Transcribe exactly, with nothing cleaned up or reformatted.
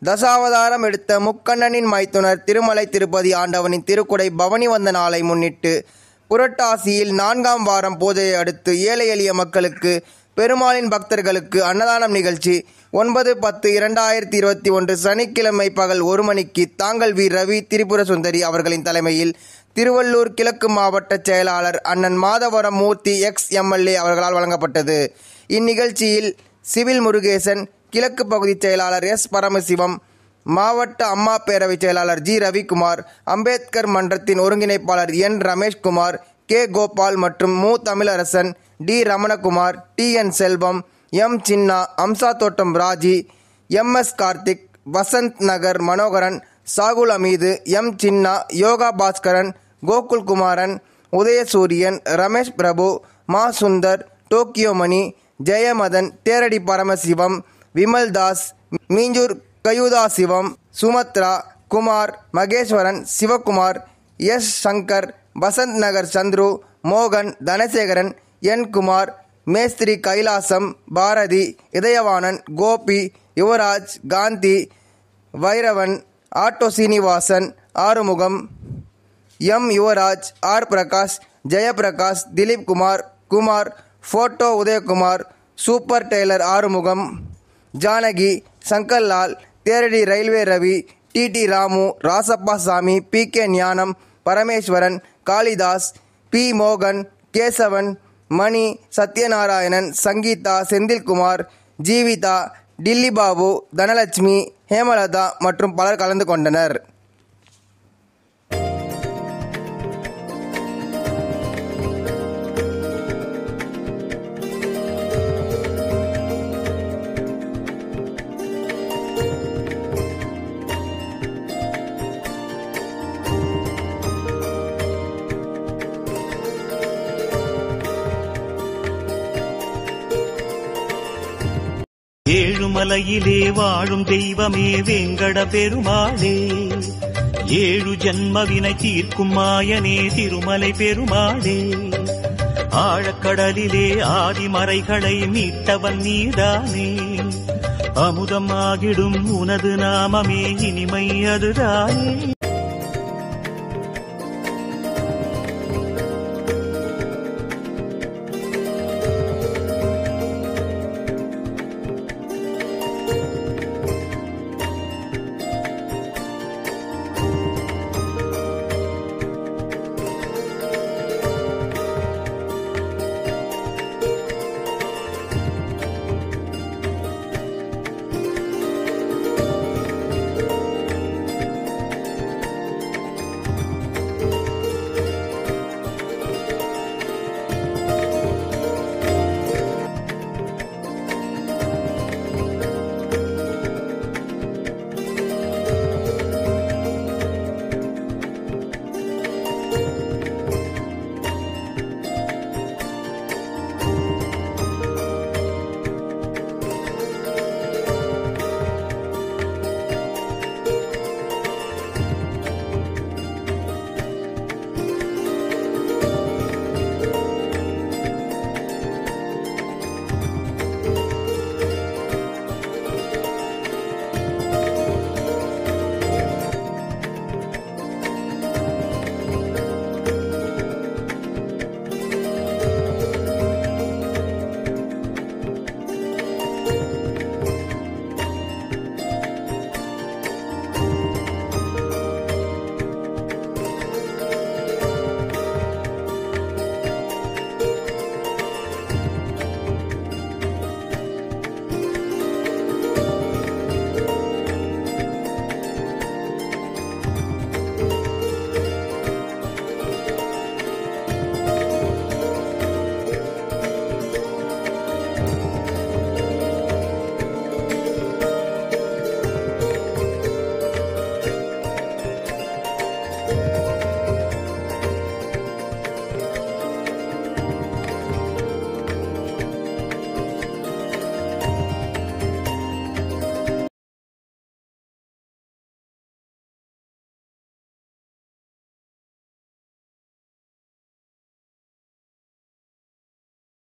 தசாவதாரம் எடுத்த முக்கண்ணனின் மைத்துனர் திருமலை திருப்பதி ஆண்டவனின் திருக்குடை பவனி வந்த நாளை முன்னிட்டு புரட்டாசியில் நான்காம் வாரம் பூஜையை அடுத்து ஏழை எளிய மக்களுக்கு பெருமாளின் பக்தர்களுக்கு அன்னதானம் நிகழ்ச்சி ஒன்பது பத்து இரண்டாயிரத்தி இருபத்தி ஒன்று சனிக்கிழமை பகல் ஒரு மணிக்கு தாங்கள் வி ரவி திரிபுர சுந்தரி அவர்களின் தலைமையில் திருவள்ளூர் கிழக்கு மாவட்ட செயலாளர் அண்ணன் மாதவரம் மூர்த்தி எக்ஸ் எம்எல்ஏ அவர்களால் வழங்கப்பட்டது. இந்நிகழ்ச்சியில் சிவில் முருகேசன், கிழக்கு பகுதி செயலாளர் எஸ்.பரமசிவம், மாவட்ட அம்மா பேரவை செயலாளர் ஜி ரவிக்குமார், அம்பேத்கர் மன்றத்தின் ஒருங்கிணைப்பாளர் என் ரமேஷ்குமார், கே கோபால் மற்றும் மு தமிழரசன், டி.ரமணகுமார், டி என் செல்வம், எம் சின்னா, அம்சா தோட்டம் ராஜி, எம் எஸ் கார்த்திக், வசந்த் நகர் மனோகரன், சாகுல் அமீது, எம் சின்னா, யோகா பாஸ்கரன், கோகுல் குமாரன், உதயசூரியன், ரமேஷ் பிரபு, மா சுந்தர், டோக்கியோ மணி, ஜெயமதன், தேரடி பரமசிவம், விமல்தாஸ், மீஞ்சூர் கயுதா சிவம், சுமத்ரா, குமார், மகேஸ்வரன், சிவகுமார், எஸ் சங்கர், வசந்த் நகர் சந்துரு, மோகன், தனசேகரன், என் குமார், மேஸ்திரி Kailasam, Bharathi, இதயவாணன், Gopi, Yuvraj, Gandhi, Vairavan, auto Srinivasan, Arumugam, M Yuvraj, R Prakash, Jayaprakash, Dilip Kumar, Kumar, photo Udhayakumar, super tailor Arumugam, Janaki, Sankarlal, Theradi railway Ravi, T T Ramu, Rasappa Sami, P K ஞானம், பரமேஸ்வரன், காளிதாஸ், பி மோகன், கேசவன், மணி, சத்யநாராயணன், சங்கீதா, செந்தில்குமார், ஜீவிதா, டில்லி பாபு, தனலட்சுமி, ஹேமலதா மற்றும் பலர் கலந்து கொண்டனர். ஏழுமலையிலே வாழும் தெய்வமே வேங்கட பெருமாளே, ஏழு ஜன்மவினை தீர்க்கும் மாயனே திருமலை பெருமாளே, ஆழக்கடலிலே ஆதிமறைகளை மீட்டவன் நீதானே, அமுதமாகிடும் உனது நாமமே இனிமை அதுதானே.